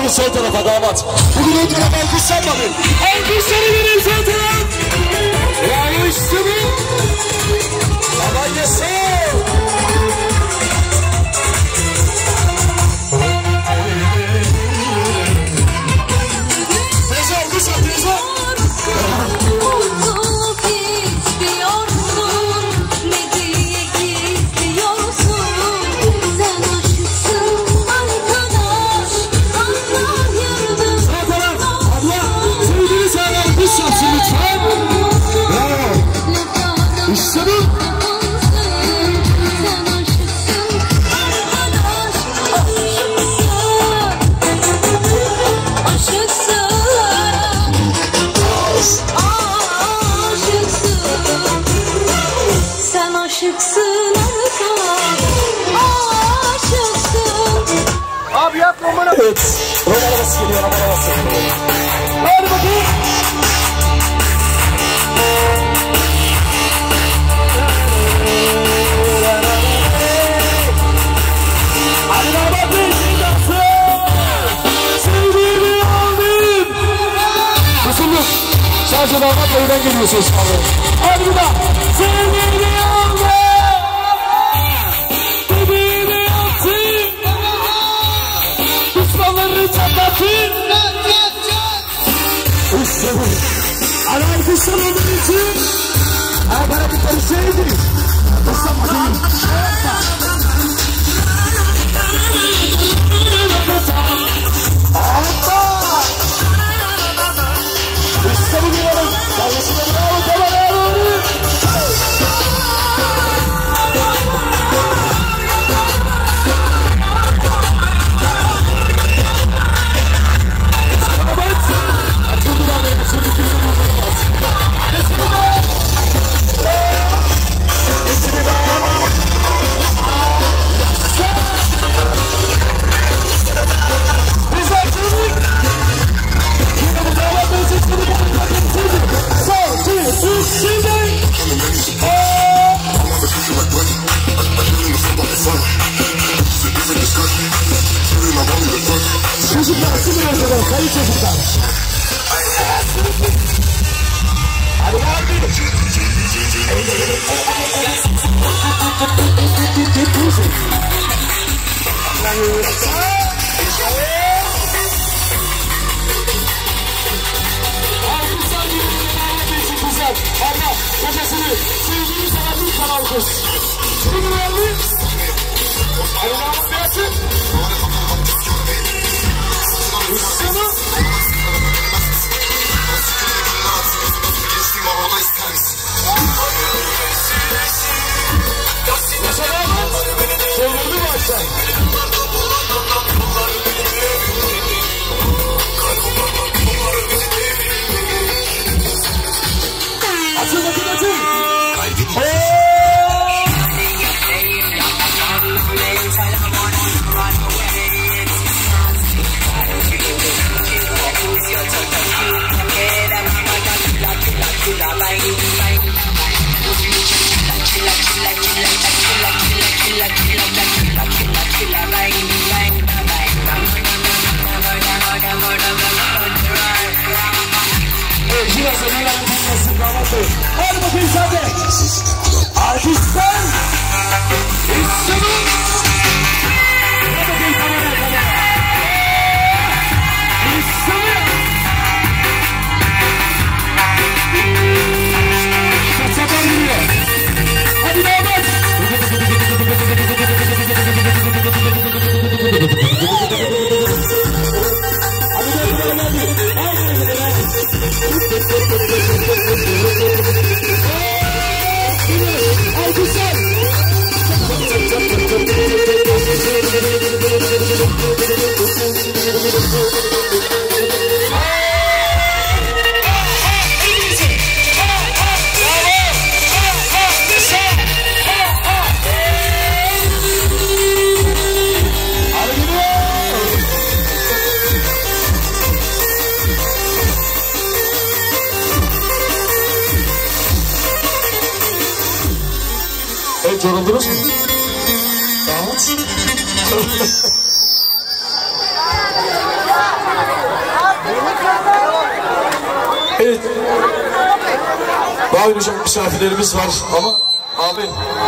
Buyurun sol tarafa damat. Bugün ön tarafa alkışlanmadı. Alkışları verin sol taraf. Ya işte bu. Baba yesin. Abi yap Roman abi. Evet. Roman arabası geliyor. Roman arabası. Hadi bakayım. Hadi damat bey. Sevgili aldım. Kusurluk. Sadece damat beyden geliyor ses kaldı. Hadi bir daha. Sevgili aldım. Düşmanlarını çatlatın. İşte bu. Anarkistler olduğu için bana bir karışıydı. Islanmadın. İşte bu diyorum. Kardeşime bravo. Devara doğru. Çocuklar sizin ortada sayın çocuklar. Hadi abi. Allah kocasını sevgili sanatın kanaldır. Şimdi güvenli. Allah'ın belasın. İstemem. Mesela söyledi mi aşağı? Açın bakın açın. Biraz önemli bilmesin damat bey. Hadi bakayım sen de. Artistler. İşte bu. Hadi bakayım kamera. İşte bu. Saçadan giriyor. Hadi damat. Evet, yoruldunuz mu? Damat. Evet. Daha oynayacak misafirlerimiz var ama abi.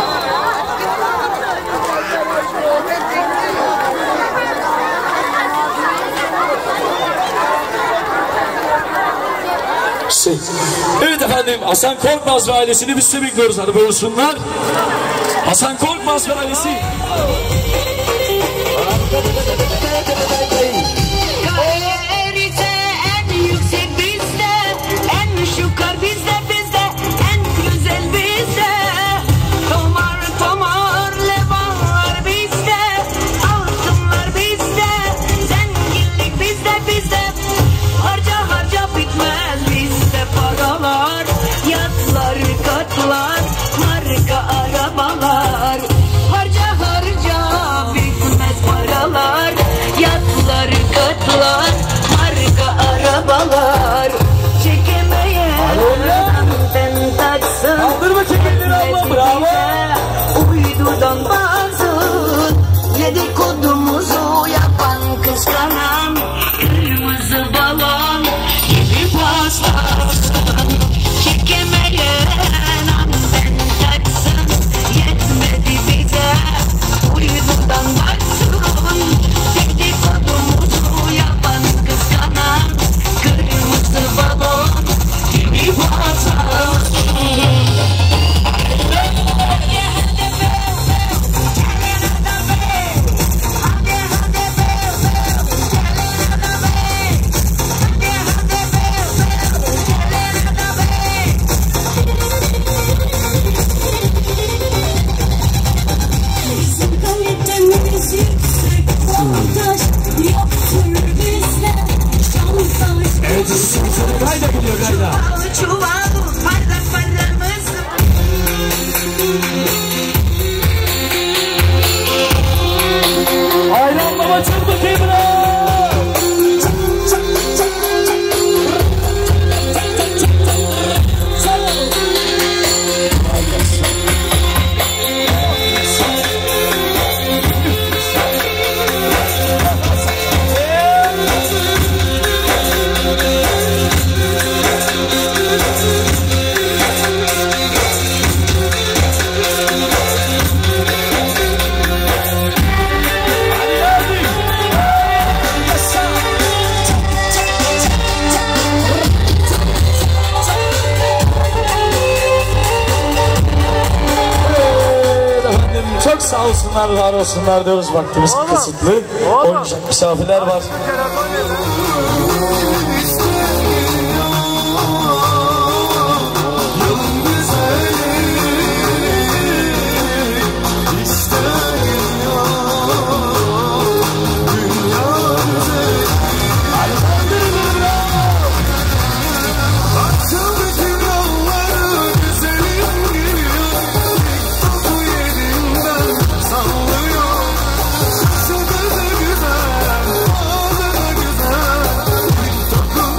Evet efendim, Hasan Korkmaz ve ailesini biz de bekliyoruz. Hadi buyursunlar. Hasan Korkmaz ve ailesi. Kalite en yüksek bizde, en şükür bizde, en güzel bizde. Tomar tomar levar bizde, altınlar bizde, zenginlik bizde. Harca harca bitmez bizde paralar, yatlar katlar, marka arabalar. Harca harca bitmez paralar, yatlar katlar, marka arabalar. Çekemeyen ben taksın. Kaldırma çekenleri abla, bravo. Uydudan bazı dedikodumuzu yapan kıskanan kırmızı balon gibi paslasın. Çekemeyen ben taksın, yetmedi bize uydudan baksın. Dedikodumuzu yapan kıskanan kırmızı balon gibi paslasın. Bizim kalitemiz yüksek, montaj yoktur bizde. Şantaj Evet, Gayda geliyor Gayda. Çuval parlak parlamız. Ayranlama çıldık İbrahim. Çok sağ olsunlar, var olsunlar diyoruz. Vaktimiz kısıtlı. Oynayacak misafirler var. Sallıyor.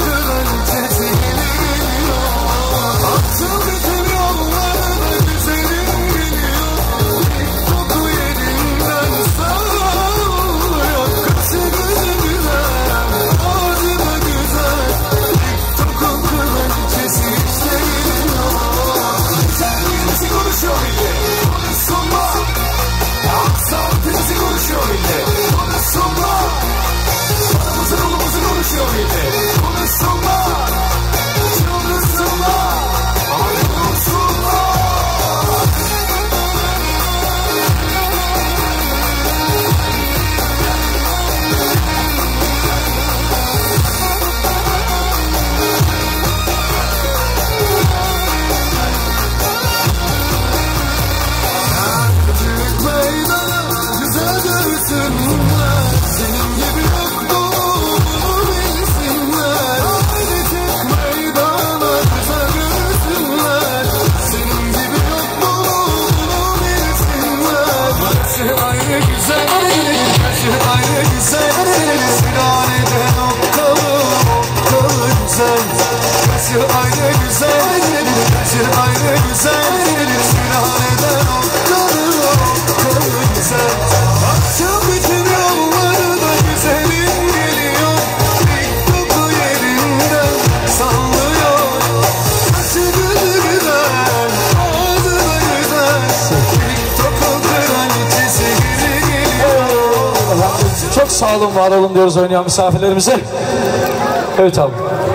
sağ olun, var olun diyoruz oynayan misafirlerimize. Evet abi.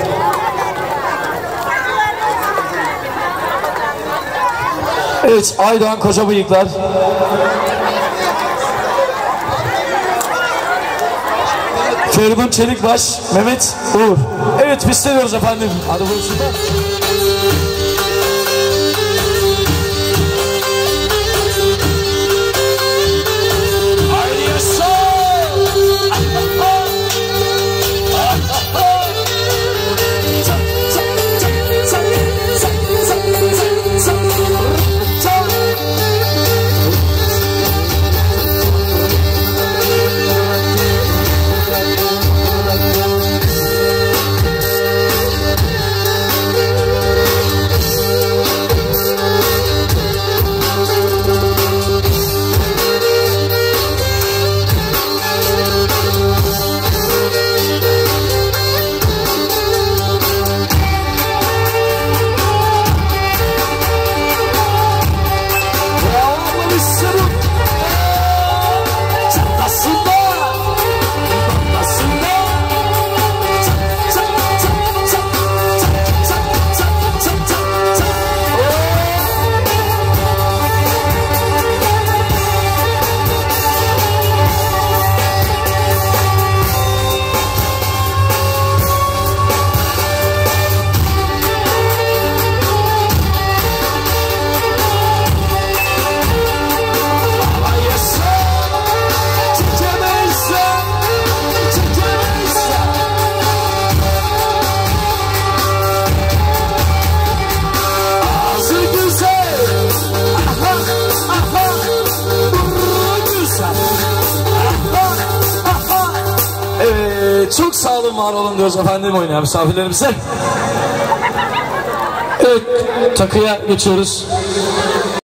Evet, Aydoğan Koca Bıyıklar. Feridun Çelikbaş, Mehmet Uğur. Evet, biz seviyoruz efendim. Hadi buyursunlar. Çok sağ olun, var olun diyoruz efendim oynayan misafirlerimize. Evet, takıya geçiyoruz.